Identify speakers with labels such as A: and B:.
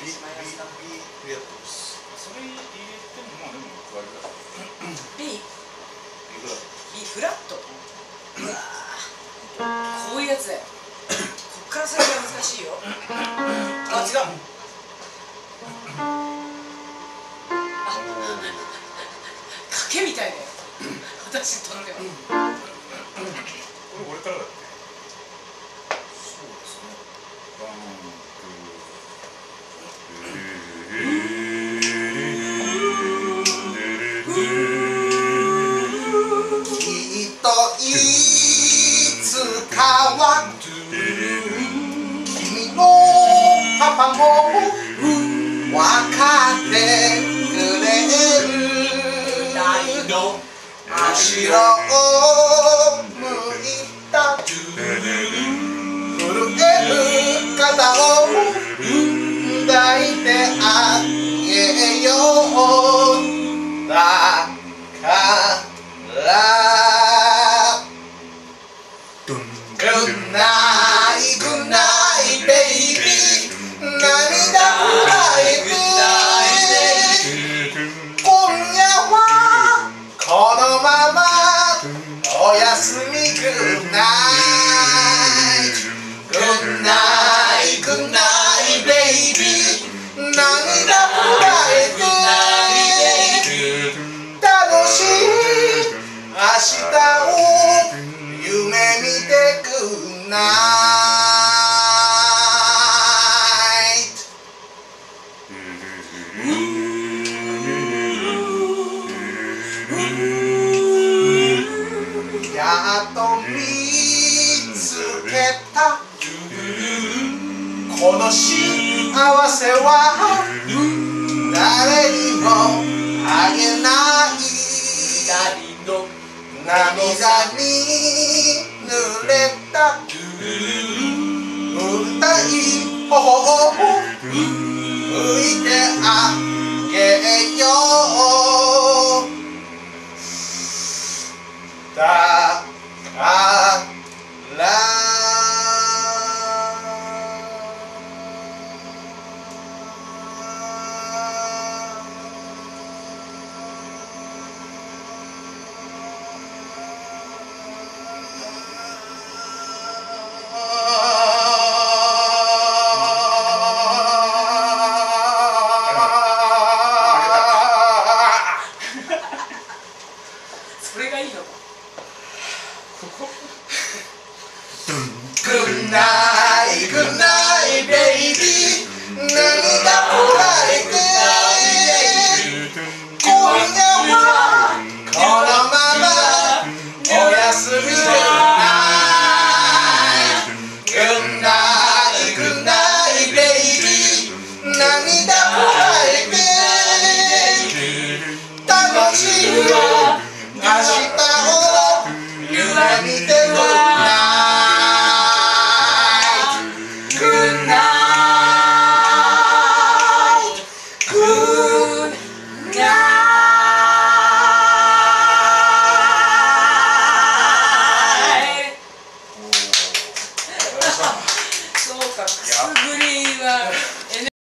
A: てしまいがちだ。
B: ビやってます。
C: それ入れてもまあでも加えるから。
A: B
B: フラット。
A: B フラット。うわー、こういうやつだよ。こっから先が難しいよ。あ、違う。賭けみたいだよ。私にとっては。
C: これ俺からだって。
B: そうですね。
C: ワン、
B: きっといつかは君のパパも分かってくれる。
A: 大の
B: 後ろを向いた震える肩を抱いてあげよう。だからGood night, good night, baby 涙ぐらいで今夜はこのままおやすみ Good night, good night, good night, baby 涙ぐらいで楽しい明日を夢見て Good night。 やっと見つけたこの幸せは誰にもあげない
A: 二人の
B: 涙に濡れた歌い頬を